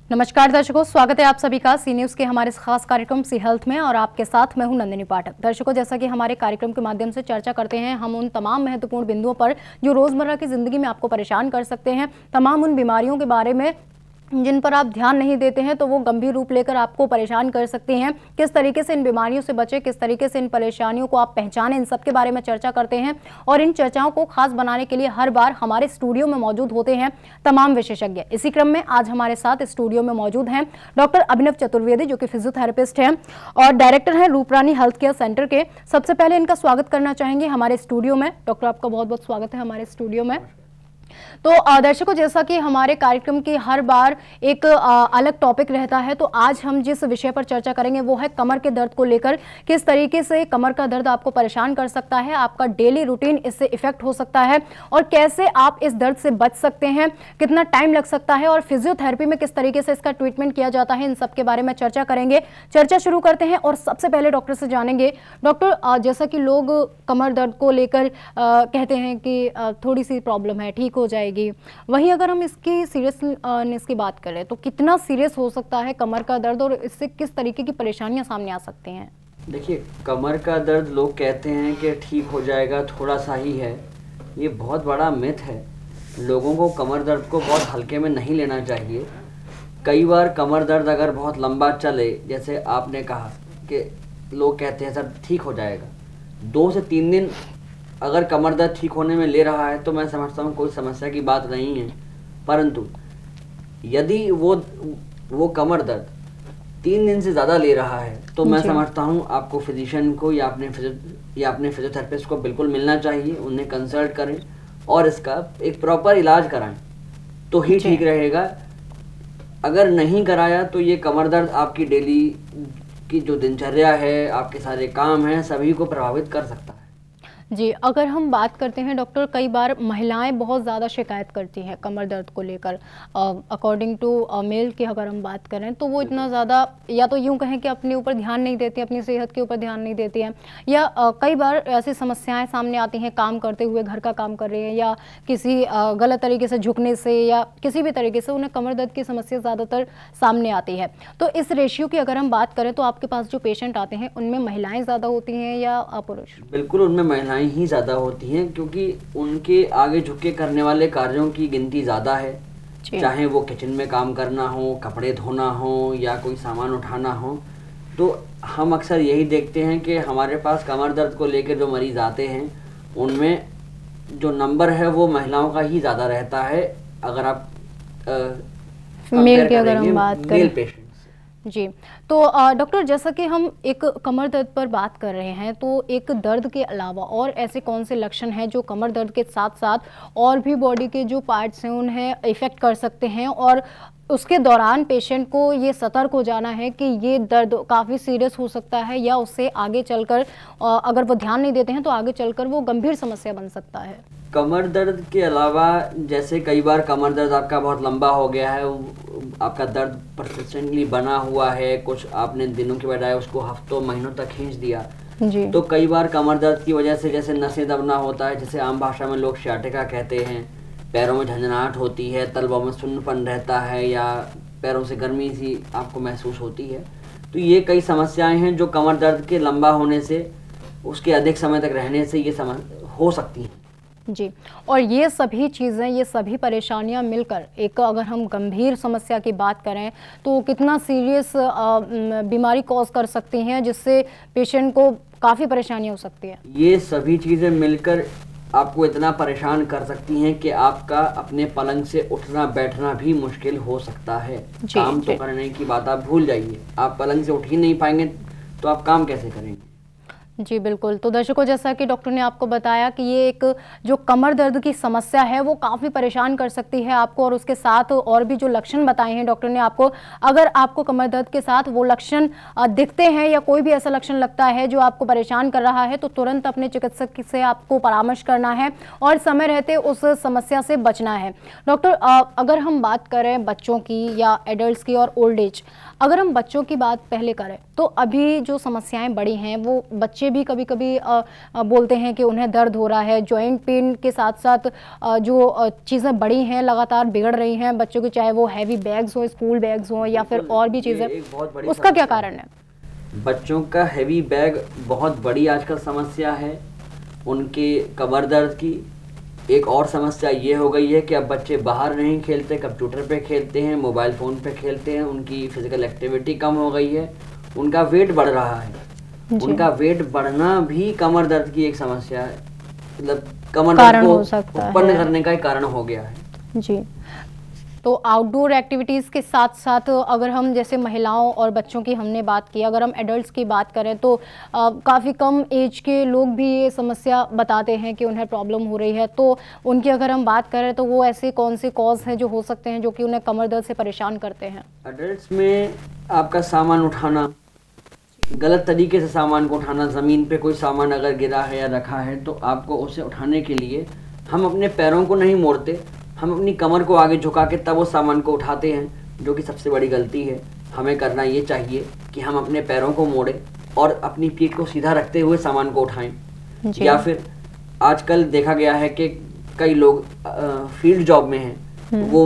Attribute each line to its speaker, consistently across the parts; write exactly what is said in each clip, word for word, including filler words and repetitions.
Speaker 1: नमस्कार दर्शकों, स्वागत है आप सभी का सी न्यूज के हमारे इस खास कार्यक्रम सी हेल्थ में और आपके साथ मैं हूं नंदिनी पाठक। दर्शकों, जैसा कि हमारे कार्यक्रम के माध्यम से चर्चा करते हैं हम उन तमाम महत्वपूर्ण बिंदुओं पर जो रोजमर्रा की जिंदगी में आपको परेशान कर सकते हैं, तमाम उन बीमारियों के बारे में जिन पर आप ध्यान नहीं देते हैं तो वो गंभीर रूप लेकर आपको परेशान कर सकती हैं। किस तरीके से इन बीमारियों से बचें, किस तरीके से इन परेशानियों को आप पहचानें, इन सब के बारे में चर्चा करते हैं। और इन चर्चाओं को खास बनाने के लिए हर बार हमारे स्टूडियो में मौजूद होते हैं तमाम विशेषज्ञ। इसी क्रम में आज हमारे साथ स्टूडियो में मौजूद हैं डॉक्टर अभिनव चतुर्वेदी, जो कि फिजियोथेरेपिस्ट हैं और डायरेक्टर हैं रूपरानी हेल्थ केयर सेंटर के। सबसे पहले इनका स्वागत करना चाहेंगे हमारे स्टूडियो में। डॉक्टर, आपका बहुत बहुत स्वागत है हमारे स्टूडियो में। तो दर्शकों, जैसा कि हमारे कार्यक्रम की हर बार एक आ, अलग टॉपिक रहता है, तो आज हम जिस विषय पर चर्चा करेंगे वो है कमर के दर्द को लेकर। किस तरीके से कमर का दर्द आपको परेशान कर सकता है, आपका डेली रूटीन इससे इफेक्ट हो सकता है और कैसे आप इस दर्द से बच सकते हैं, कितना टाइम लग सकता है और फिजियोथेरेपी में किस तरीके से इसका ट्रीटमेंट किया जाता है, इन सब के बारे में चर्चा करेंगे। चर्चा शुरू करते हैं और सबसे पहले डॉक्टर से जानेंगे। डॉक्टर, जैसा कि लोग कमर दर्द को लेकर कहते हैं कि आ, थोड़ी सी प्रॉब्लम है, ठीक हो जाएगी, वहीं अगर हम इसकी सीरियसनेस की बात करें तो कितना सीरियस हो सकता है कमर का दर्द और इससे किस तरीके की परेशानियां सामने आ सकती हैं?
Speaker 2: देखिए, कमर का दर्द लोग कहते हैं कि ठीक हो जाएगा, थोड़ा सा ही है। ये बहुत बड़ा मिथ है। लोगों को कमर दर्द को बहुत हल्के में नहीं लेना चाहिए। कई बार कमर दर्द अगर बहुत लंबा चले, जैसे आपने कहा कि लोग कहते हैं सर ठीक हो जाएगा, दो से तीन दिन अगर कमर दर्द ठीक होने में ले रहा है तो मैं समझता हूँ कोई समस्या की बात नहीं है। परंतु यदि वो वो कमर दर्द तीन दिन से ज़्यादा ले रहा है तो मैं समझता हूँ आपको फिजिशियन को या अपने फिजियो या अपने फिजियोथेरेपिस्ट को बिल्कुल मिलना चाहिए, उन्हें कंसल्ट करें और इसका एक प्रॉपर इलाज कराएं तो ही ठीक रहेगा। अगर नहीं कराया तो ये कमर दर्द आपकी डेली की जो दिनचर्या है, आपके सारे काम हैं, सभी को प्रभावित कर सकता है।
Speaker 1: जी, अगर हम बात करते हैं डॉक्टर, कई बार महिलाएं बहुत ज़्यादा शिकायत करती हैं कमर दर्द को लेकर। अकॉर्डिंग टू मेल की अगर हम बात करें तो वो इतना ज़्यादा, या तो यूं कहें कि अपने ऊपर ध्यान नहीं देती, अपनी सेहत के ऊपर ध्यान नहीं देती हैं, या आ, कई बार ऐसी समस्याएं सामने आती हैं काम करते हुए, घर का काम कर रहे हैं या किसी आ, गलत तरीके से झुकने से या किसी भी तरीके से उन्हें कमर दर्द की समस्या ज़्यादातर सामने आती है। तो इस रेशियो की अगर हम बात करें तो आपके पास जो पेशेंट आते हैं उनमें महिलाएँ ज़्यादा होती हैं या पुरुष?
Speaker 2: बिल्कुल, उनमें महिलाएं ही ज़्यादा होती हैं क्योंकि उनके आगे झुक के करने वाले कार्यों की गिनती ज़्यादा है। चाहे वो किचन में काम करना हो, कपड़े धोना हो या कोई सामान उठाना हो। तो हम अक्सर यही देखते हैं कि हमारे पास कमर दर्द को लेकर जो मरीज़ आते हैं उनमें जो नंबर है वो महिलाओं का ही ज़्यादा रहता है। अगर आप
Speaker 1: मेल की अगर हम बात करें,
Speaker 2: मेल पेशेंट
Speaker 1: जी, तो डॉक्टर, जैसा कि हम एक कमर दर्द पर बात कर रहे हैं तो एक दर्द के अलावा और ऐसे कौन से लक्षण हैं जो कमर दर्द के साथ साथ और भी बॉडी के जो पार्ट्स हैं उन्हें इफेक्ट कर सकते हैं और उसके दौरान पेशेंट को ये सतर्क हो जाना है कि ये दर्द काफ़ी सीरियस हो सकता है या उससे आगे चलकर अगर वो ध्यान नहीं देते हैं तो आगे चलकर वो गंभीर समस्या बन सकता है?
Speaker 2: कमर दर्द के अलावा जैसे कई बार कमर दर्द आपका बहुत लंबा हो गया है, आपका दर्द परसिस्टेंटली बना हुआ है, कुछ आपने दिनों के बजाय उसको हफ्तों महीनों तक खींच दिया जी। तो कई बार कमर दर्द की वजह से जैसे नसें दबना होता है, जिसे आम भाषा में लोग सियाटिका कहते हैं, पैरों में झंझनाहट होती है, तलवों में सुन्नपन रहता है या पैरों से गर्मी सी आपको महसूस होती है। तो ये कई समस्याएं हैं जो कमर दर्द के लंबा होने से, उसके अधिक समय तक रहने से ये समस्या हो सकती हैं
Speaker 1: जी। और ये सभी चीज़ें, ये सभी परेशानियां मिलकर एक अगर हम गंभीर समस्या की बात करें तो कितना सीरियस बीमारी कॉज कर सकती हैं जिससे पेशेंट को काफ़ी परेशानियां हो सकती है।
Speaker 2: ये सभी चीज़ें मिलकर आपको इतना परेशान कर सकती हैं कि आपका अपने पलंग से उठना बैठना भी मुश्किल हो सकता है। काम तो करने की बात आप भूल जाइए, आप पलंग से उठ ही नहीं पाएंगे तो आप काम कैसे करेंगे?
Speaker 1: जी बिल्कुल। तो दर्शकों, जैसा कि डॉक्टर ने आपको बताया कि ये एक जो कमर दर्द की समस्या है वो काफ़ी परेशान कर सकती है आपको और उसके साथ और भी जो लक्षण बताए हैं डॉक्टर ने आपको, अगर आपको कमर दर्द के साथ वो लक्षण दिखते हैं या कोई भी ऐसा लक्षण लगता है जो आपको परेशान कर रहा है तो तुरंत अपने चिकित्सक से आपको परामर्श करना है और समय रहते उस समस्या से बचना है। डॉक्टर, अगर हम बात करें बच्चों की या एडल्ट की और ओल्ड एज, अगर हम बच्चों की बात पहले करें तो अभी जो समस्याएं बड़ी हैं वो बच्चे भी कभी कभी बोलते हैं कि उन्हें दर्द हो रहा है, जॉइंट पेन के साथ साथ आ, जो चीज़ें बड़ी हैं लगातार बिगड़ रही हैं बच्चों की, चाहे वो हैवी बैग्स हो, स्कूल बैग्स हो या फिर और भी चीज़ें, उसका क्या कारण है?
Speaker 2: बच्चों का हैवी बैग बहुत बड़ी आजकल समस्या है। उनके कमर दर्द की एक और समस्या ये हो गई है कि अब बच्चे बाहर नहीं खेलते, कंप्यूटर पे खेलते हैं, मोबाइल फ़ोन पे खेलते हैं, उनकी फिजिकल एक्टिविटी कम हो गई है, उनका वेट बढ़ रहा है। उनका वेट बढ़ना भी कमर दर्द की एक समस्या है, मतलब कमर दर्द को उत्पन्न करने का एक कारण हो गया है
Speaker 1: जी। तो आउटडोर एक्टिविटीज़ के साथ साथ अगर हम जैसे महिलाओं और बच्चों की हमने बात की, अगर हम एडल्ट्स की बात करें तो काफ़ी कम एज के लोग भी ये समस्या बताते हैं कि उन्हें प्रॉब्लम हो रही है। तो उनकी अगर हम बात करें तो वो ऐसे कौन से कॉज हैं जो हो सकते हैं जो कि उन्हें कमर दर्द से परेशान करते हैं?
Speaker 2: एडल्ट्स में आपका सामान उठाना, गलत तरीके से सामान को उठाना, ज़मीन पे कोई सामान अगर गिरा है या रखा है तो आपको उसे उठाने के लिए हम अपने पैरों को नहीं मोड़ते, हम अपनी कमर को आगे झुका के तब उस सामान को उठाते हैं, जो कि सबसे बड़ी गलती है। हमें करना ये चाहिए कि हम अपने पैरों को मोड़ें और अपनी पीठ को सीधा रखते हुए सामान को उठाएं। या फिर आजकल देखा गया है कि कई लोग फील्ड जॉब में हैं, वो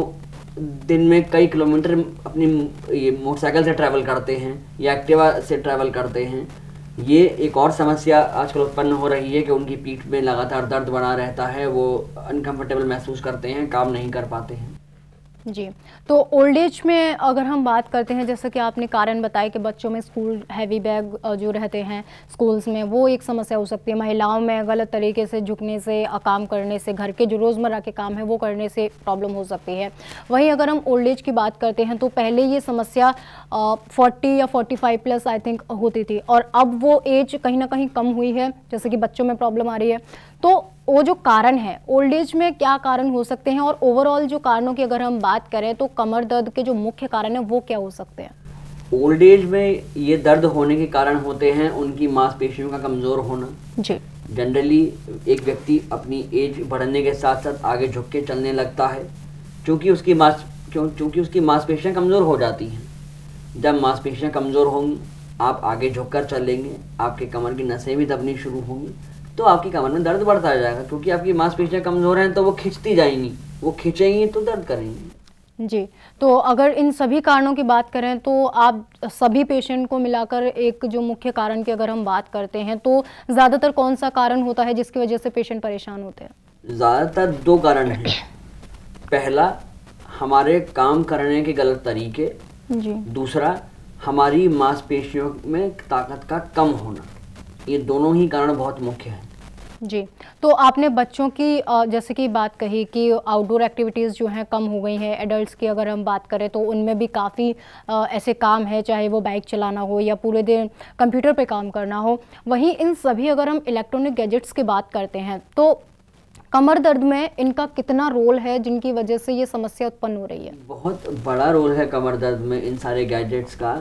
Speaker 2: दिन में कई किलोमीटर अपनी ये मोटरसाइकिल से ट्रैवल करते हैं या एक्टिवा से ट्रैवल करते हैं। ये एक और समस्या आजकल उत्पन्न हो रही है कि उनकी पीठ में लगातार दर्द बना रहता है, वो अनकंफर्टेबल महसूस करते हैं, काम नहीं कर पाते हैं
Speaker 1: जी। तो ओल्ड एज में अगर हम बात करते हैं, जैसा कि आपने कारण बताया कि बच्चों में स्कूल हैवी बैग जो रहते हैं स्कूल्स में, वो एक समस्या हो सकती है। महिलाओं में गलत तरीके से झुकने से, काम करने से, घर के जो रोज़मर्रा के काम है वो करने से प्रॉब्लम हो सकती है। वहीं अगर हम ओल्ड एज की बात करते हैं तो पहले ये समस्या फोर्टी या forty five plus I think होती थी और अब वो एज कहीं ना कहीं कम हुई है, जैसे कि बच्चों में प्रॉब्लम आ रही है। तो वो जो कारण है ओल्ड एज में क्या कारण हो सकते हैं, और ओवरऑल जो कारणों की अगर हम बात करें तो कमर दर्द के जो मुख्य कारण है वो क्या हो सकते हैं?
Speaker 2: ओल्ड एज में ये दर्द होने के कारण होते हैं उनकी मांसपेशियों का कमज़ोर होना जी। जनरली एक व्यक्ति अपनी एज बढ़ने के साथ साथ आगे झुक के चलने लगता है, क्योंकि उसकी मांस क्यों क्योंकि उसकी मांसपेशियां कमज़ोर हो जाती हैं। जब मांसपेशियां कमज़ोर होंगी, आप आगे झुक कर चलेंगे, आपके कमर की नसें भी दबनी शुरू होंगी, तो आपकी कमर में दर्द बढ़ता जाएगा, क्योंकि आपकी मांसपेशियां कमज़ोर हैं तो वो खिंचती जाएंगी, वो खिंचेंगी तो दर्द करेंगी
Speaker 1: जी। तो अगर इन सभी कारणों की बात करें तो आप सभी पेशेंट को मिलाकर एक जो मुख्य कारण की अगर हम बात करते हैं तो ज़्यादातर कौन सा कारण होता है जिसकी वजह से पेशेंट परेशान होते हैं?
Speaker 2: ज़्यादातर दो कारण हैं। पहला, हमारे काम करने के गलत तरीके जी। दूसरा, हमारी मांसपेशियों में ताकत का कम होना। ये दोनों ही कारण बहुत मुख्य हैं
Speaker 1: जी। तो आपने बच्चों की जैसे कि बात कही कि आउटडोर एक्टिविटीज़ जो हैं कम हो गई हैं। एडल्ट्स की अगर हम बात करें तो उनमें भी काफ़ी ऐसे काम है, चाहे वो बाइक चलाना हो या पूरे दिन कंप्यूटर पे काम करना हो। वहीं इन सभी अगर हम इलेक्ट्रॉनिक गैजेट्स की बात करते हैं तो कमर दर्द में इनका कितना रोल है जिनकी वजह से ये समस्या उत्पन्न हो रही है?
Speaker 2: बहुत बड़ा रोल है कमर दर्द में इन सारे गैजेट्स का।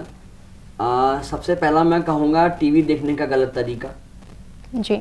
Speaker 2: आ, सबसे पहला मैं कहूँगा टीवी देखने का गलत तरीका
Speaker 1: जी।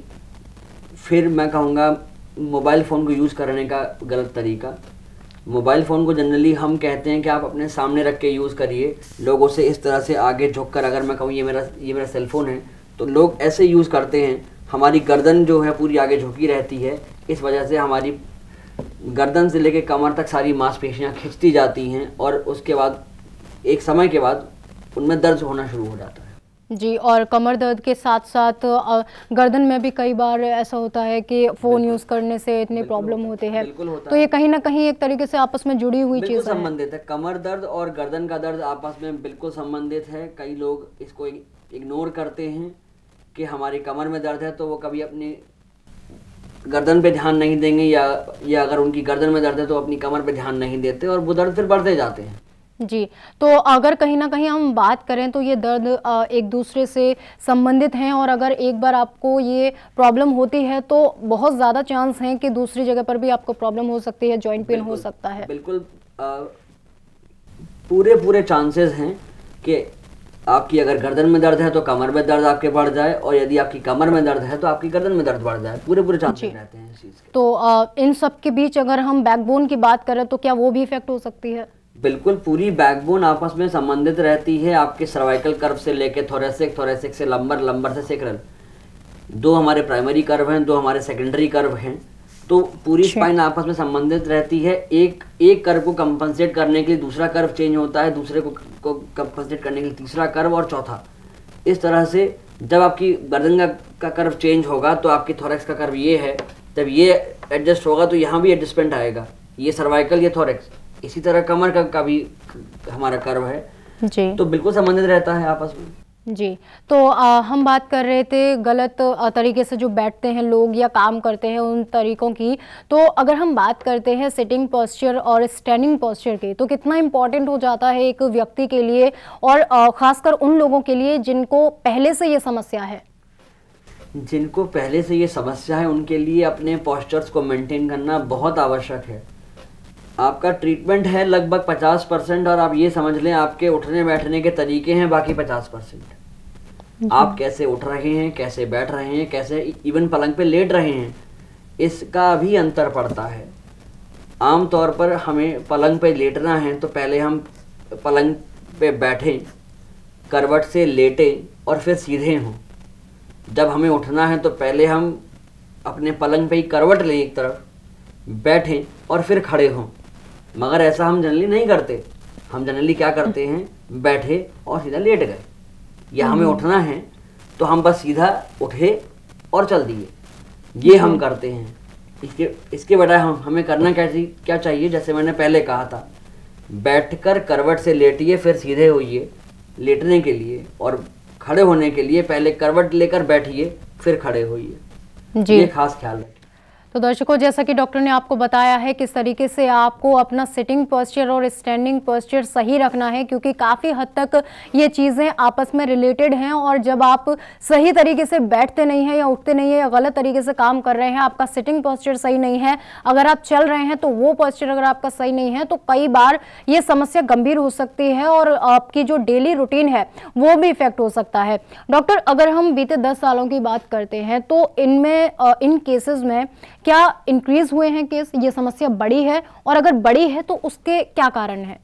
Speaker 2: फिर मैं कहूँगा मोबाइल फ़ोन को यूज़ करने का गलत तरीका। मोबाइल फ़ोन को जनरली हम कहते हैं कि आप अपने सामने रख के यूज़ करिए, लोगों से इस तरह से आगे झुककर अगर मैं कहूँ ये मेरा ये मेरा सेलफोन है तो लोग ऐसे यूज़ करते हैं। हमारी गर्दन जो है पूरी आगे झुकी रहती है, इस वजह से हमारी गर्दन से लेकर कमर तक सारी मांसपेशियाँ खिंचती जाती हैं और उसके बाद एक समय के बाद उनमें दर्द होना शुरू हो जाता है
Speaker 1: जी। और कमर दर्द के साथ साथ गर्दन में भी कई बार ऐसा होता है कि फ़ोन यूज़ करने से इतने प्रॉब्लम होते हैं, तो ये कहीं ना कहीं एक तरीके से आपस में जुड़ी हुई चीज़ है,
Speaker 2: संबंधित है। कमर दर्द और गर्दन का दर्द आपस में बिल्कुल संबंधित है। कई लोग इसको इग्नोर करते हैं कि हमारी कमर में दर्द है तो वो कभी अपनी गर्दन पे ध्यान नहीं देंगे, या या अगर उनकी गर्दन में दर्द है तो अपनी कमर पे ध्यान नहीं देते और वो दर्द फिर बढ़ते जाते हैं
Speaker 1: जी। तो अगर कहीं ना कहीं हम बात करें तो ये दर्द एक दूसरे से संबंधित हैं, और अगर एक बार आपको ये प्रॉब्लम होती है तो बहुत ज़्यादा चांस हैं कि दूसरी जगह पर भी आपको प्रॉब्लम हो सकती है, जॉइंट पेन हो सकता है।
Speaker 2: बिल्कुल आ, पूरे पूरे चांसेस हैं कि आपकी अगर गर्दन में दर्द है तो कमर में दर्द आपके बढ़ जाए, और यदि आपकी कमर में दर्द है तो आपकी गर्दन में दर्द बढ़ जाए। पूरे पूरे चांसेस रहते हैं इस चीज़ के।
Speaker 1: तो आ, इन सब के बीच अगर हम बैकबोन की बात करें तो क्या वो भी इफेक्ट हो सकती है?
Speaker 2: बिल्कुल, पूरी बैकबोन आपस में संबंधित रहती है, आपके सर्वाइकल कर्व से लेके थोरेसिक, थोरेसिक से लंबर, लंबर से सेक्रल। दो हमारे प्राइमरी कर्व हैं, दो हमारे सेकेंडरी कर्व हैं, तो पूरी स्पाइन आपस में संबंधित रहती है। एक एक कर्व को कंपनसेट करने के लिए दूसरा कर्व चेंज होता है, दूसरे को को कंपनसेट करने के लिए तीसरा कर्व और चौथा। इस तरह से जब आपकी गर्दन का, का कर्व चेंज होगा तो आपकी थोरैक्स का कर्व ये है, जब ये एडजस्ट होगा तो यहाँ भी एडजस्टमेंट आएगा, ये सर्वाइकल, ये थोरैक्स। इसी तरह कमर का, का भी हमारा कर्व है जी, तो बिल्कुल संबंधित रहता है आपस में
Speaker 1: जी। तो आ, हम बात कर रहे थे गलत आ, तरीके से जो बैठते हैं लोग या काम करते हैं उन तरीकों की। तो अगर हम बात करते हैं सिटिंग पोस्चर और स्टैंडिंग पोस्चर की, तो कितना इम्पोर्टेंट हो जाता है एक व्यक्ति के लिए, और आ, खासकर उन लोगों के लिए जिनको पहले से ये समस्या है।
Speaker 2: जिनको पहले से ये समस्या है उनके लिए अपने पोस्चर्स को मेंटेन करना बहुत आवश्यक है। आपका ट्रीटमेंट है लगभग पचास परसेंट, और आप ये समझ लें आपके उठने बैठने के तरीके हैं बाकी पचास परसेंट। आप कैसे उठ रहे हैं, कैसे बैठ रहे हैं, कैसे इवन पलंग पे लेट रहे हैं, इसका भी अंतर पड़ता है। आम तौर पर हमें पलंग पे लेटना है तो पहले हम पलंग पे बैठें, करवट से लेटें और फिर सीधे हों। जब हमें उठना है तो पहले हम अपने पलंग पे ही करवट लें एक तरफ, बैठें और फिर खड़े हों। मगर ऐसा हम जनरली नहीं करते। हम जनरली क्या करते हैं, बैठे और सीधा लेट गए, या हमें उठना है तो हम बस सीधा उठे और चल दिए, ये हम करते हैं। इसके इसके बजाय हम हमें करना क्या क्या चाहिए, जैसे मैंने पहले कहा था, बैठकर करवट से लेटिए फिर सीधे होइए लेटने के लिए, और खड़े होने के लिए पहले करवट लेकर बैठिए फिर खड़े होइए। ये खास ख्याल रखें।
Speaker 1: तो दर्शकों, जैसा कि डॉक्टर ने आपको बताया है किस तरीके से आपको अपना सिटिंग पोस्चर और स्टैंडिंग पोस्चर सही रखना है, क्योंकि काफ़ी हद तक ये चीज़ें आपस में रिलेटेड हैं। और जब आप सही तरीके से बैठते नहीं हैं या उठते नहीं हैं या गलत तरीके से काम कर रहे हैं, आपका सिटिंग पोस्चर सही नहीं है, अगर आप चल रहे हैं तो वो पोस्चर अगर आपका सही नहीं है, तो कई बार ये समस्या गंभीर हो सकती है और आपकी जो डेली रूटीन है वो भी इफेक्ट हो सकता है। डॉक्टर, अगर हम बीते दस सालों की बात करते हैं तो इनमें इन केसेस में क्या इंक्रीज हुए हैं केस, ये समस्या बढ़ी है, और अगर बढ़ी है तो उसके क्या कारण है?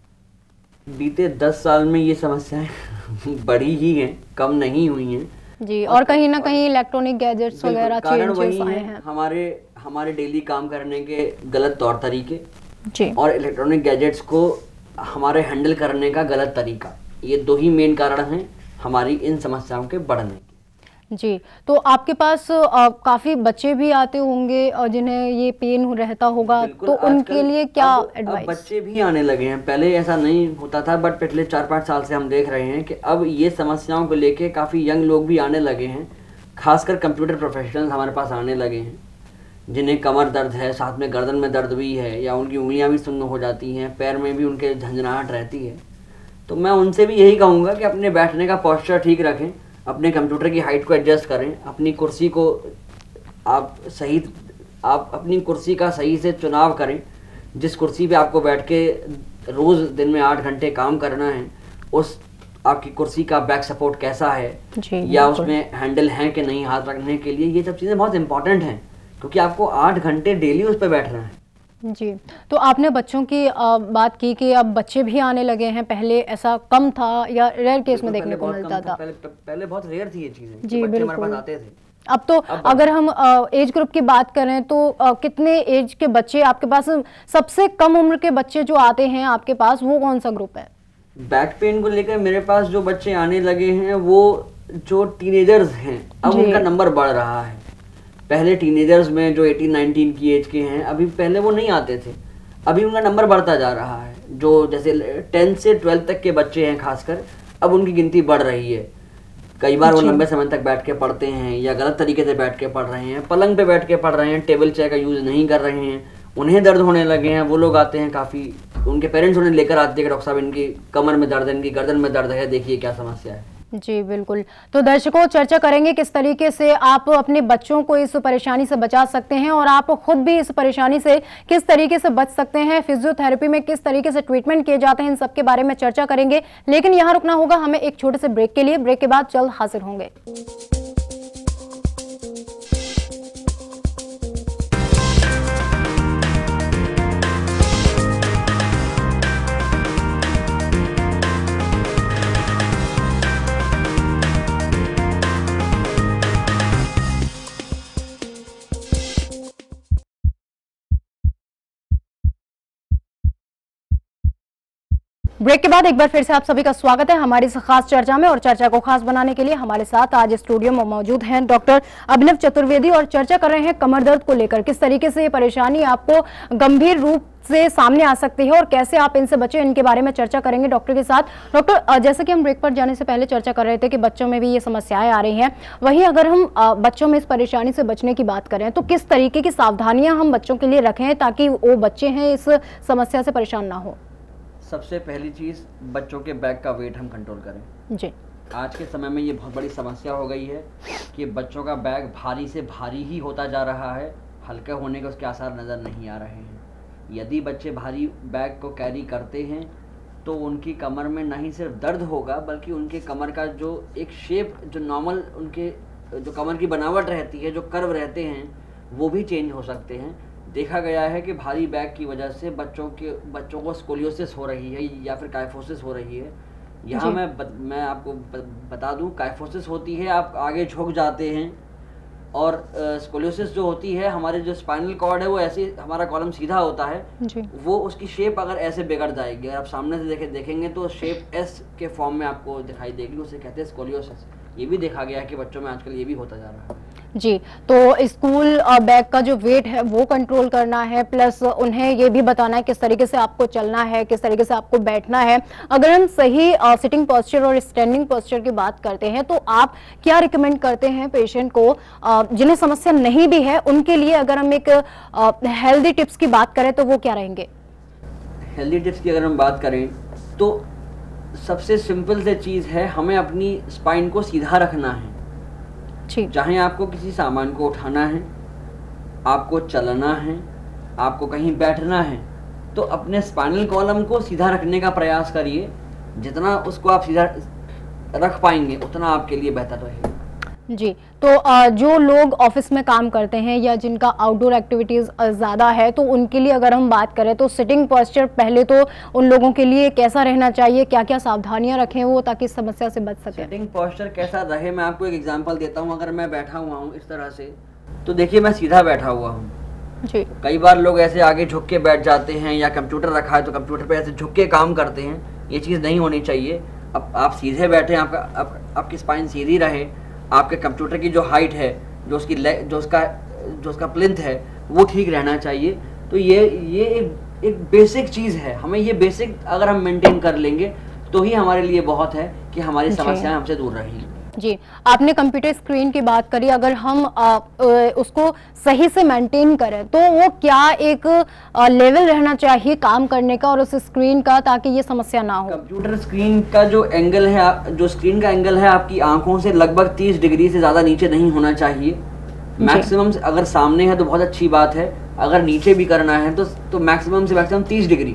Speaker 2: बीते दस साल में ये समस्याएं बढ़ी ही हैं, कम नहीं हुई हैं
Speaker 1: जी। और, और कहीं ना कहीं इलेक्ट्रॉनिक गैजेट्स वगैरह चेंजेस आए हैं।
Speaker 2: हमारे हमारे डेली काम करने के गलत तौर तरीके
Speaker 1: जी, और
Speaker 2: इलेक्ट्रॉनिक गैजेट्स को हमारे हैंडल करने का गलत तरीका, ये दो ही मेन कारण हैं हमारी इन समस्याओं के बढ़ने
Speaker 1: जी। तो आपके पास आ, काफी बच्चे भी आते होंगे और जिन्हें ये पेन रहता होगा, तो उनके लिए क्या एडवाइस?
Speaker 2: बच्चे भी आने लगे हैं, पहले ऐसा नहीं होता था, बट पिछले चार पाँच साल से हम देख रहे हैं कि अब ये समस्याओं को लेके काफ़ी यंग लोग भी आने लगे हैं। खासकर कंप्यूटर प्रोफेशनल्स हमारे पास आने लगे हैं, जिन्हें कमर दर्द है, साथ में गर्दन में दर्द भी है, या उनकी उंगलियाँ भी सुन्न हो जाती हैं, पैर में भी उनके झंझनाहट रहती है। तो मैं उनसे भी यही कहूँगा कि अपने बैठने का पोस्चर ठीक रखें, अपने कंप्यूटर की हाइट को एडजस्ट करें, अपनी कुर्सी को आप सही आप अपनी कुर्सी का सही से चुनाव करें। जिस कुर्सी पे आपको बैठ के रोज़ दिन में आठ घंटे काम करना है, उस आपकी कुर्सी का बैक सपोर्ट कैसा है, या उसमें हैंडल है कि नहीं हाथ रखने के लिए, ये सब चीज़ें बहुत इंपॉर्टेंट हैं, क्योंकि आपको आठ घंटे डेली उस पर बैठना है
Speaker 1: जी। तो आपने बच्चों की आ, बात की कि अब बच्चे भी आने लगे हैं, पहले ऐसा कम था या रेयर केस में देखने को मिलता था?
Speaker 2: पहले, पहले बहुत रेयर थी ये चीजें
Speaker 1: जी,
Speaker 2: बच्चे हमारे पास आते थे।
Speaker 1: अब तो अब अगर हम एज ग्रुप की बात करें तो आ, कितने एज के बच्चे आपके पास, सबसे कम उम्र के बच्चे जो आते हैं आपके पास, वो कौन सा ग्रुप है?
Speaker 2: बैक पेन को लेकर मेरे पास जो बच्चे आने लगे हैं वो जो टीनेजर्स हैं, अब उनका नंबर बढ़ रहा है। पहले टीनेजर्स में जो अठारह उन्नीस की एज के हैं, अभी पहले वो नहीं आते थे, अभी उनका नंबर बढ़ता जा रहा है। जो जैसे टेंथ से ट्वेल्थ तक के बच्चे हैं खासकर, अब उनकी गिनती बढ़ रही है। कई बार वो लंबे समय तक बैठ के पढ़ते हैं या गलत तरीके से बैठ के पढ़ रहे हैं, पलंग पे बैठ के पढ़ रहे हैं, टेबल चेयर का यूज़ नहीं कर रहे हैं, उन्हें दर्द होने लगे हैं। वो लोग आते हैं, काफ़ी उनके पेरेंट्स उन्हें लेकर आते हैं कि डॉक्टर साहब इनकी कमर में दर्द है, इनकी गर्दन में दर्द है, देखिए क्या समस्या है।
Speaker 1: जी बिल्कुल। तो दर्शकों, चर्चा करेंगे किस तरीके से आप अपने बच्चों को इस परेशानी से बचा सकते हैं और आप खुद भी इस परेशानी से किस तरीके से बच सकते हैं, फिजियोथेरेपी में किस तरीके से ट्रीटमेंट किए जाते हैं, इन सब के बारे में चर्चा करेंगे। लेकिन यहाँ रुकना होगा हमें एक छोटे से ब्रेक के लिए। ब्रेक के बाद जल्द हाजिर होंगे। ब्रेक के बाद एक बार फिर से आप सभी का स्वागत है हमारी इस खास चर्चा में। और चर्चा को खास बनाने के लिए हमारे साथ आज स्टूडियो में मौजूद हैं डॉक्टर अभिनव चतुर्वेदी और चर्चा कर रहे हैं कमर दर्द को लेकर। किस तरीके से ये परेशानी आपको गंभीर रूप से सामने आ सकती है और कैसे आप इनसे बचें, इनके बारे में चर्चा करेंगे डॉक्टर के साथ। डॉक्टर, जैसे कि हम ब्रेक पर जाने से पहले चर्चा कर रहे थे कि बच्चों में भी ये समस्याएं आ रही हैं, वहीं अगर हम बच्चों में इस परेशानी से बचने की बात करें तो किस तरीके की सावधानियां हम बच्चों के लिए रखें ताकि वो बच्चे हैं इस समस्या से परेशान ना हो?
Speaker 2: सबसे पहली चीज़, बच्चों के बैग का वेट हम कंट्रोल करें जी। आज के समय में ये बहुत बड़ी समस्या हो गई है कि बच्चों का बैग भारी से भारी ही होता जा रहा है, हल्के होने के उसके आसार नज़र नहीं आ रहे हैं। यदि बच्चे भारी बैग को कैरी करते हैं तो उनकी कमर में नहीं सिर्फ दर्द होगा बल्कि उनके कमर का जो एक शेप, जो नॉर्मल उनके जो कमर की बनावट रहती है, जो कर्व रहते हैं, वो भी चेंज हो सकते हैं। देखा गया है कि भारी बैग की वजह से बच्चों के बच्चों को स्कोलियोसिस हो रही है या फिर काइफोसिस हो रही है। यहाँ मैं ब, मैं आपको ब, बता दूं, काइफोसिस होती है आप आगे झुक जाते हैं, और स्कोलियोसिस जो होती है, हमारे जो स्पाइनल कॉर्ड है वो ऐसे, हमारा कॉलम सीधा होता है जी। वो उसकी शेप अगर ऐसे बिगड़ जाएगी, अगर आप सामने से देखे देखेंगे तो शेप एस के फॉर्म में आपको दिखाई देगी, उसे कहते हैं स्कोलियोसिस। ये भी देखा गया है कि बच्चों में आजकल ये भी होता जा रहा है
Speaker 1: जी। तो स्कूल बैग का जो वेट है वो कंट्रोल करना है, प्लस उन्हें ये भी बताना है किस तरीके से आपको चलना है, किस तरीके से आपको बैठना है। अगर हम सही सिटिंग पोस्चर और स्टैंडिंग पोस्चर की बात करते हैं तो आप क्या रिकमेंड करते हैं पेशेंट को, आ, जिन्हें समस्या नहीं भी है उनके लिए? अगर हम एक हेल्दी टिप्स की बात करें तो वो क्या रहेंगे?
Speaker 2: हेल्दी टिप्स की अगर हम बात करें तो सबसे सिंपल से चीज़ है, हमें अपनी स्पाइन को सीधा रखना है। चाहे आपको किसी सामान को उठाना है, आपको चलना है, आपको कहीं बैठना है, तो अपने स्पाइनल कॉलम को सीधा रखने का प्रयास करिए। जितना उसको आप सीधा रख पाएंगे उतना आपके लिए बेहतर रहेगा
Speaker 1: जी। तो जो लोग ऑफिस में काम करते हैं या जिनका आउटडोर एक्टिविटीज ज़्यादा है तो उनके लिए अगर हम बात करें तो सिटिंग पोस्चर पहले तो उन लोगों के लिए कैसा रहना चाहिए, क्या क्या सावधानियां रखें वो ताकि इस समस्या से बच सके?
Speaker 2: सिटिंग पोस्चर कैसा रहे, मैं आपको एक एग्जांपल देता हूं। अगर मैं बैठा हुआ हूं इस तरह से, तो देखिए मैं सीधा बैठा हुआ हूँ जी। कई बार लोग ऐसे आगे झुक के बैठ जाते हैं, या कंप्यूटर रखा है तो कंप्यूटर पे ऐसे झुक के काम करते हैं। ये चीज़ नहीं होनी चाहिए। अब आप सीधे बैठे, आपका आप, आपकी स्पाइन सीधी रहे, आपके कंप्यूटर की जो हाइट है, जो उसकी जो उसका जो उसका प्लिंथ है वो ठीक रहना चाहिए। तो ये ये एक, एक बेसिक चीज़ है। हमें ये बेसिक अगर हम मेंटेन कर लेंगे तो ही हमारे लिए बहुत है कि हमारी समस्याएं हमसे दूर रहेंगी
Speaker 1: जी। आपने कंप्यूटर स्क्रीन की बात करी, अगर हम आ, उसको सही से मेंटेन करें तो वो क्या एक लेवल रहना चाहिए काम करने का और उस स्क्रीन का, ताकि ये समस्या ना हो?
Speaker 2: कंप्यूटर स्क्रीन का जो एंगल है, जो स्क्रीन का एंगल है, आपकी आंखों से लगभग तीस डिग्री से ज़्यादा नीचे नहीं होना चाहिए। मैक्सिमम अगर सामने है तो बहुत अच्छी बात है, अगर नीचे भी करना है तो तो मैक्सिमम से मैक्सिमम तीस डिग्री,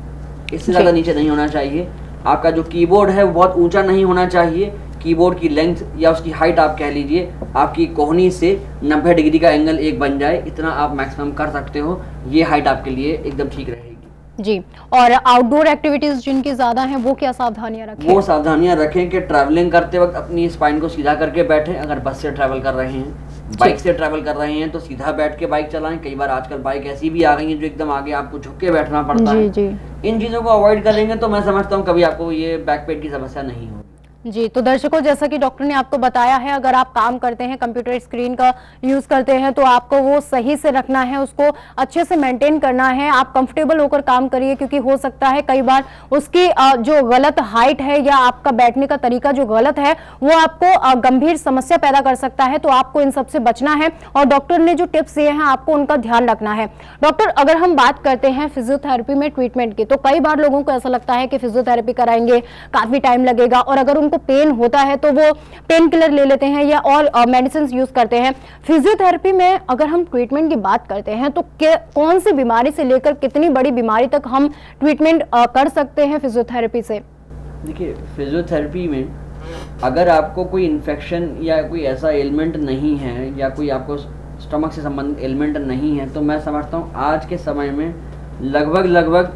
Speaker 2: इससे ज़्यादा नीचे नहीं होना चाहिए। आपका जो कीबोर्ड है वो बहुत ऊंचा नहीं होना चाहिए। कीबोर्ड की लेंथ या उसकी हाइट आप कह लीजिए, आपकी कोहनी से नब्बे डिग्री का एंगल एक बन जाए, इतना आप मैक्सिमम कर सकते हो। ये हाइट आपके लिए एकदम ठीक रहेगी
Speaker 1: जी। और आउटडोर एक्टिविटीज जिनकी ज़्यादा हैं वो क्या सावधानियां रखें?
Speaker 2: वो सावधानियां रखें कि ट्रैवलिंग करते वक्त अपनी स्पाइन को सीधा करके बैठें। अगर बस से ट्रैवल कर रहे हैं, बाइक से ट्रैवल कर रहे हैं तो सीधा बैठ के बाइक चलाएं। कई बार आजकल बाइक ऐसी भी आ गई है जो एकदम आगे आपको झुक के बैठना पड़ता
Speaker 1: जी,
Speaker 2: है
Speaker 1: जी।
Speaker 2: इन चीज़ों को अवॉइड करेंगे तो मैं समझता हूँ कभी आपको ये बैक पेन की समस्या नहीं होगी
Speaker 1: जी। तो दर्शकों, जैसा कि डॉक्टर ने आपको बताया है, अगर आप काम करते हैं, कंप्यूटर स्क्रीन का यूज करते हैं तो आपको वो सही से रखना है, उसको अच्छे से मेंटेन करना है। आप कंफर्टेबल होकर काम करिए, क्योंकि हो सकता है कई बार उसकी जो गलत हाइट है या आपका बैठने का तरीका जो गलत है वो आपको गंभीर समस्या पैदा कर सकता है। तो आपको इन सबसे बचना है और डॉक्टर ने जो टिप्स दिए हैं आपको उनका ध्यान रखना है। डॉक्टर, अगर हम बात करते हैं फिजियोथेरेपी में ट्रीटमेंट की, तो कई बार लोगों को ऐसा लगता है कि फिजियोथेरेपी कराएंगे काफी टाइम लगेगा, और अगर उनको पेन होता है तो वो पेन किलर ले लेते हैं या और मेडिसिन यूज करते हैं। फिजियोथेरेपी में अगर हम ट्रीटमेंट की बात करते हैं तो कौन सी बीमारी से लेकर कितनी बड़ी बीमारी तक हम ट्रीटमेंट कर सकते हैं फिजियोथेरेपी से?
Speaker 2: देखिए, फिजियोथेरेपी में अगर आपको कोई इन्फेक्शन या कोई ऐसा एलिमेंट नहीं है या कोई आपको स्टमक से संबंधित एलिमेंट नहीं है तो मैं समझता हूँ आज के समय में लगभग लगभग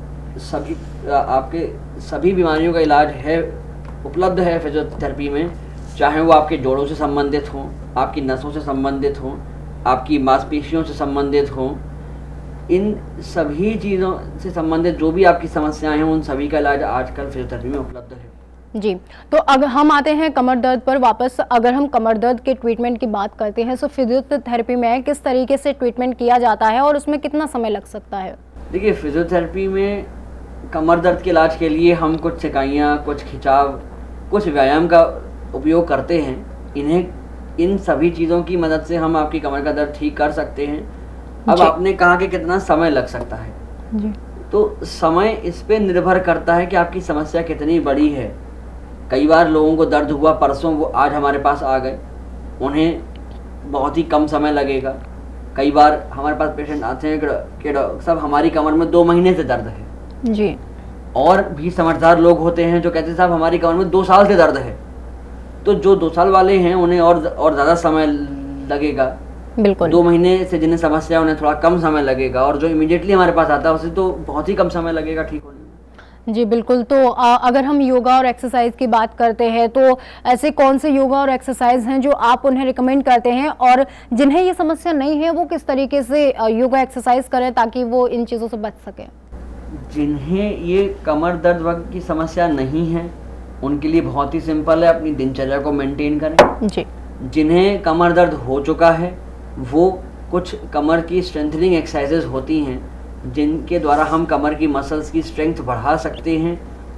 Speaker 2: सभी आपके सभी बीमारियों का इलाज है, उपलब्ध है फिजियोथेरेपी में। चाहे वो आपके जोड़ों से संबंधित हों, आपकी नसों से संबंधित हों, आपकी मांसपेशियों से संबंधित हों, इन सभी चीज़ों से संबंधित जो भी आपकी समस्याएं हैं उन सभी का इलाज आजकल फिजियोथेरेपी में उपलब्ध है।
Speaker 1: जी, तो अगर हम आते हैं कमर दर्द पर वापस, अगर हम कमर दर्द के ट्रीटमेंट की बात करते हैं तो फिजियोथेरेपी में किस तरीके से ट्रीटमेंट किया जाता है और उसमें कितना समय लग सकता है?
Speaker 2: देखिए, फिजियोथेरेपी में कमर दर्द के इलाज के लिए हम कुछ सिकाइयाँ, कुछ खिंचाव, कुछ व्यायाम का उपयोग करते हैं। इन्हें इन सभी चीज़ों की मदद से हम आपकी कमर का दर्द ठीक कर सकते हैं। अब आपने कहा कि कितना समय लग सकता है जी। तो समय इस पे निर्भर करता है कि आपकी समस्या कितनी बड़ी है। कई बार लोगों को दर्द हुआ परसों, वो आज हमारे पास आ गए, उन्हें बहुत ही कम समय लगेगा। कई बार हमारे पास पेशेंट आते हैं कि डॉक्टर साहब हमारी कमर में दो महीने से दर्द है जी। और भी समझदार लोग होते हैं जो कहते हैं साहब हमारी कमर में दो साल से दर्द है। तो जो दो साल वाले हैं उन्हें और और ज़्यादा समय लगेगा। बिल्कुल। दो महीने से जिन्हें समस्या है उन्हें थोड़ा कम समय लगेगा, और जो इमीडिएटली हमारे पास आता है उसे तो बहुत ही कम समय लगेगा ठीक होने में।
Speaker 1: जी बिल्कुल। तो आ, अगर हम योगा और एक्सरसाइज की बात करते हैं तो ऐसे कौन से योगा और एक्सरसाइज हैं जो आप उन्हें रिकमेंड करते हैं, और जिन्हें ये समस्या नहीं है वो किस तरीके से योगा एक्सरसाइज करें ताकि वो इन चीज़ों से बच सकें?
Speaker 2: जिन्हें ये कमर दर्द की समस्या नहीं है उनके लिए बहुत ही सिंपल है, अपनी दिनचर्या को मेंटेन करें जी। जिन्हें कमर दर्द हो चुका है वो कुछ कमर की स्ट्रेंथनिंग एक्सरसाइजेज होती हैं जिनके द्वारा हम कमर की मसल्स की स्ट्रेंथ बढ़ा सकते हैं।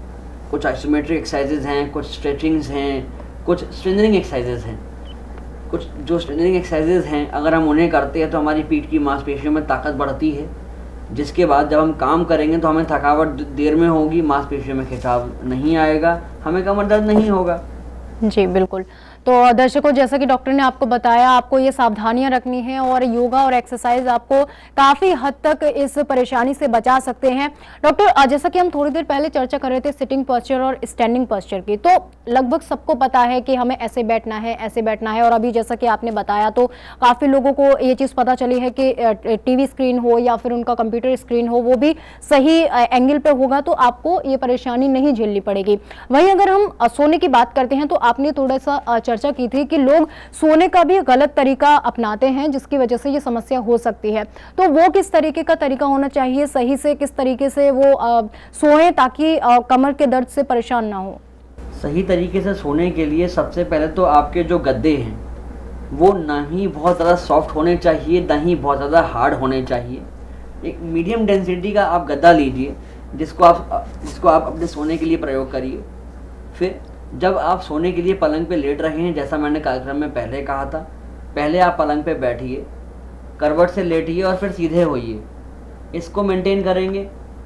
Speaker 2: कुछ आइसोमेट्रिक एक्सरसाइजेज हैं, कुछ स्ट्रेचिंग्स हैं, कुछ स्ट्रेंथनिंग एक्सरसाइजेज हैं। कुछ जो स्ट्रेंथनिंग एक्सरसाइजेज हैं अगर हम उन्हें करते हैं तो हमारी पीठ की मांसपेशियों में ताकत बढ़ती है, जिसके बाद जब हम काम करेंगे तो हमें थकावट देर में होगी, मांसपेशियों में खिंचाव नहीं आएगा, हमें कमर दर्द नहीं होगा।
Speaker 1: जी बिल्कुल। तो दर्शकों, जैसा कि डॉक्टर ने आपको बताया, आपको ये सावधानियां रखनी है और योगा और एक्सरसाइज आपको काफ़ी हद तक इस परेशानी से बचा सकते हैं। डॉक्टर, जैसा कि हम थोड़ी देर पहले चर्चा कर रहे थे सिटिंग पोस्चर और स्टैंडिंग पोस्चर की, तो लगभग सबको पता है कि हमें ऐसे बैठना है, ऐसे बैठना है, और अभी जैसा कि आपने बताया तो काफ़ी लोगों को ये चीज़ पता चली है कि टीवी स्क्रीन हो या फिर उनका कंप्यूटर स्क्रीन हो वो भी सही एंगल पे होगा तो आपको ये परेशानी नहीं झेलनी पड़ेगी। वहीं अगर हम सोने की बात करते हैं तो आपने थोड़ा सा चर्चा की थी कि लोग सोने का भी गलत तरीका अपनाते हैं जिसकी वजह से ये समस्या हो सकती है, तो वो किस तरीके का तरीका होना चाहिए, सही से किस तरीके से वो आ, सोएं ताकि आ, कमर के दर्द से परेशान ना हो?
Speaker 2: सही तरीके से सोने के लिए सबसे पहले तो आपके जो गद्दे हैं वो ना ही बहुत ज़्यादा सॉफ्ट होने चाहिए, ना ही बहुत ज़्यादा हार्ड होने चाहिए। एक मीडियम डेंसिटी का आप गद्दा लीजिए जिसको आप जिसको आप अपने सोने के लिए प्रयोग करिए। फिर जब आप सोने के लिए पलंग पे लेट रहे हैं, जैसा मैंने कार्यक्रम में पहले कहा था, पहले आप पलंग पे बैठिए, करवट से लेटिए और फिर सीधे होइए, इसको मेंटेन करेंगे।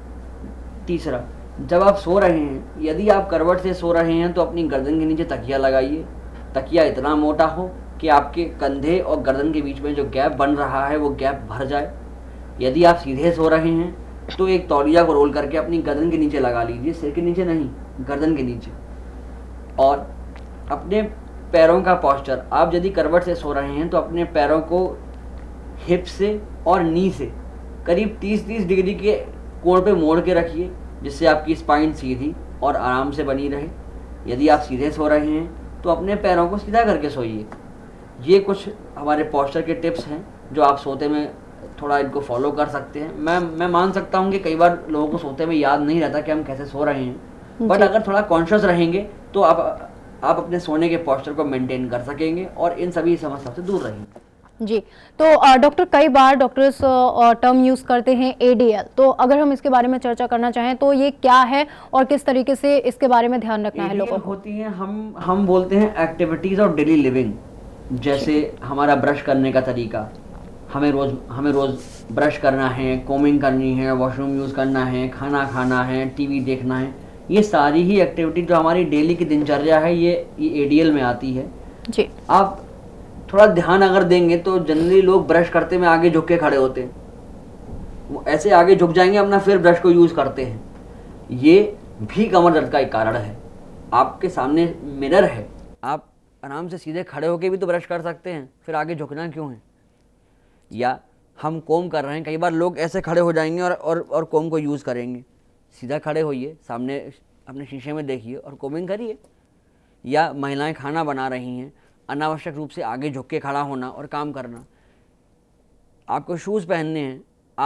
Speaker 2: तीसरा, जब आप सो रहे हैं, यदि आप करवट से सो रहे हैं तो अपनी गर्दन के नीचे तकिया लगाइए। तकिया इतना मोटा हो कि आपके कंधे और गर्दन के बीच में जो गैप बन रहा है वो गैप भर जाए। यदि आप सीधे सो रहे हैं तो एक तौलिया को रोल करके अपनी गर्दन के नीचे लगा लीजिए, सिर के नीचे नहीं, गर्दन के नीचे। और अपने पैरों का पोस्चर, आप यदि करवट से सो रहे हैं तो अपने पैरों को हिप से और नी से करीब तीस तीस डिग्री के कोण पे मोड़ के रखिए जिससे आपकी स्पाइन सीधी और आराम से बनी रहे। यदि आप सीधे सो रहे हैं तो अपने पैरों को सीधा करके सोइए। ये कुछ हमारे पोस्चर के टिप्स हैं जो आप सोते में थोड़ा इनको फॉलो कर सकते हैं। मैं मैं मान सकता हूँ कि कई बार लोगों को सोते में याद नहीं रहता कि हम कैसे सो रहे हैं, बट अगर थोड़ा कॉन्शियस रहेंगे तो आप आप अपने सोने के पोस्चर को मेंटेन कर सकेंगे और इन सभी समस्याओं से दूर रहेंगे।
Speaker 1: जी, तो डॉक्टर, कई बार डॉक्टर्स टर्म यूज़ करते हैं ए डी एल, तो अगर हम इसके बारे में चर्चा करना चाहें तो ये क्या है और किस तरीके से इसके बारे में ध्यान रखना है लोगों को?
Speaker 2: होती हैं, हम हम बोलते हैं एक्टिविटीज़ ऑफ डेली लिविंग। जैसे हमारा ब्रश करने का तरीका, हमें रोज़ हमें रोज़ ब्रश करना है, कोमिंग करनी है, वॉशरूम यूज़ करना है, खाना खाना है, टीवी देखना है, ये सारी ही एक्टिविटी जो हमारी डेली की दिनचर्या है ये ये ए डी एल में आती है जी। आप थोड़ा ध्यान अगर देंगे तो जनरली लोग ब्रश करते में आगे झुक के खड़े होते हैं, वो ऐसे आगे झुक जाएंगे अपना, फिर ब्रश को यूज़ करते हैं। ये भी कमर दर्द का एक कारण है। आपके सामने मिरर है, आप आराम से सीधे खड़े होके भी तो ब्रश कर सकते हैं, फिर आगे झुकना क्यों है? या हम कोम कर रहे हैं, कई बार लोग ऐसे खड़े हो जाएंगे और और, और कोम को यूज़ करेंगे। सीधा खड़े होइए, सामने अपने शीशे में देखिए और कोमिंग करिए। या महिलाएं खाना बना रही हैं, अनावश्यक रूप से आगे झुक के खड़ा होना और काम करना। आपको शूज़ पहनने हैं, आप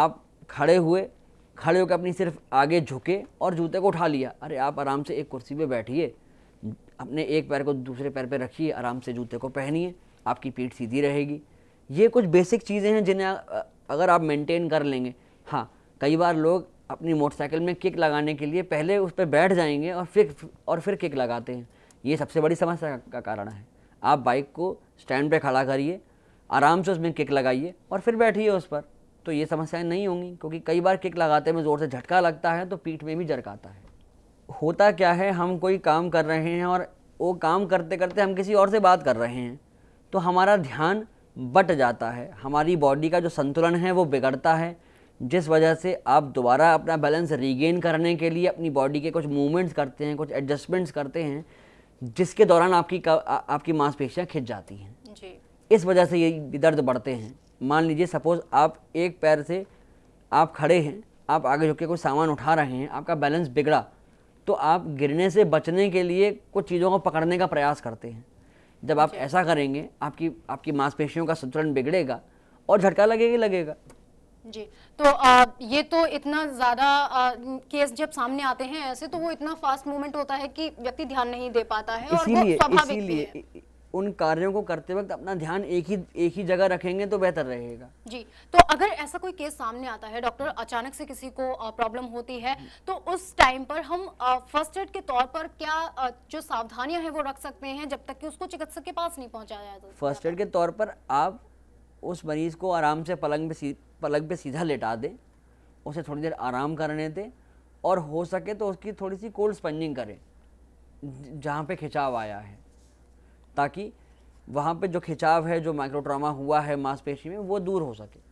Speaker 2: खड़े हुए, खड़े होकर अपनी सिर्फ आगे झुके और जूते को उठा लिया। अरे आप आराम से एक कुर्सी पे बैठिए, अपने एक पैर को दूसरे पैर पे रखिए, आराम से जूते को पहनिए, आपकी पीठ सीधी रहेगी। ये कुछ बेसिक चीज़ें हैं जिन्हें अगर आप मेंटेन कर लेंगे। हाँ, कई बार लोग अपनी मोटरसाइकिल में किक लगाने के लिए पहले उस पर बैठ जाएंगे और फिर और फिर किक लगाते हैं। ये सबसे बड़ी समस्या का कारण है। आप बाइक को स्टैंड पे खड़ा करिए, आराम से उसमें किक लगाइए और फिर बैठिए उस पर, तो ये समस्याएं नहीं होंगी। क्योंकि कई बार किक लगाते में ज़ोर से झटका लगता है तो पीठ में भी जर्क आता है। होता क्या है, हम कोई काम कर रहे हैं और वो काम करते करते हम किसी और से बात कर रहे हैं तो हमारा ध्यान बट जाता है, हमारी बॉडी का जो संतुलन है वो बिगड़ता है, जिस वजह से आप दोबारा अपना बैलेंस रीगेन करने के लिए अपनी बॉडी के कुछ मूवमेंट्स करते हैं, कुछ एडजस्टमेंट्स करते हैं, जिसके दौरान आपकी आ, आपकी मांसपेशियां खिंच जाती हैं जी। इस वजह से ये दर्द बढ़ते हैं। मान लीजिए सपोज़ आप एक पैर से आप खड़े हैं, आप आगे झुक के कोई सामान उठा रहे हैं, आपका बैलेंस बिगड़ा तो आप गिरने से बचने के लिए कुछ चीज़ों को पकड़ने का प्रयास करते हैं। जब आप ऐसा करेंगे आपकी आपकी मांसपेशियों का संतुलन बिगड़ेगा और झटका लगेगा लगेगा
Speaker 1: जी। तो आ, ये तो इतना ज़्यादा केस जब सामने आते हैं ऐसे, तो वो इतना फास्ट मूवमेंट होता है कि व्यक्ति ध्यान नहीं दे पाता है और वो स्वाभाविक भी है।
Speaker 2: उन कार्यों को करते वक्त अपना ध्यान एक ही एक ही जगह रखेंगे तो बेहतर रहेगा
Speaker 1: जी। तो अगर ऐसा कोई केस सामने आता है डॉक्टर, अचानक से किसी को प्रॉब्लम होती है, तो उस टाइम पर हम फर्स्ट एड के तौर पर क्या जो सावधानियां हैं वो रख सकते हैं जब तक कि उसको चिकित्सक के पास नहीं पहुंचाया जाए?
Speaker 2: फर्स्ट एड के तौर पर आप उस मरीज को आराम से पलंग पे पलंग पे सीधा लेटा दें, उसे थोड़ी देर आराम करने दें और हो सके तो उसकी थोड़ी सी कोल्ड स्पंजिंग करें जहाँ पे खिंचाव आया है, ताकि वहाँ पे जो खिंचाव है, जो माइक्रो ट्रॉमा हुआ है मांसपेशी में, वो दूर हो सके।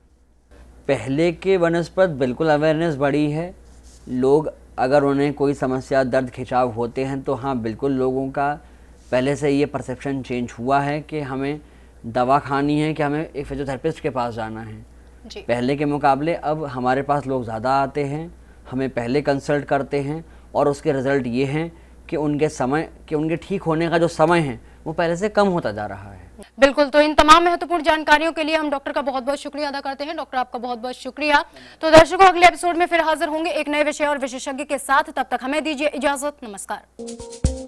Speaker 2: पहले के वनस्पत बिल्कुल अवेयरनेस बढ़ी है। लोग अगर उन्हें कोई समस्या, दर्द, खिंचाव होते हैं तो हाँ बिल्कुल लोगों का पहले से ये परसेप्शन चेंज हुआ है कि हमें दवा खानी है, कि हमें एक फिजियोथेरेपिस्ट के पास जाना है जी। पहले के मुकाबले अब हमारे पास लोग ज़्यादा आते हैं, हमें पहले कंसल्ट करते हैं और उसके रिज़ल्ट ये हैं कि उनके समय कि उनके ठीक होने का जो समय है वो पहले से कम होता जा रहा है।
Speaker 1: बिल्कुल। तो इन तमाम महत्वपूर्ण जानकारियों के लिए हम डॉक्टर का बहुत बहुत शुक्रिया अदा करते हैं। डॉक्टर आपका बहुत बहुत शुक्रिया। तो दर्शकों, अगले एपिसोड में फिर हाजिर होंगे एक नए विषय और विशेषज्ञ के साथ। तब तक हमें दीजिए इजाजत। नमस्कार।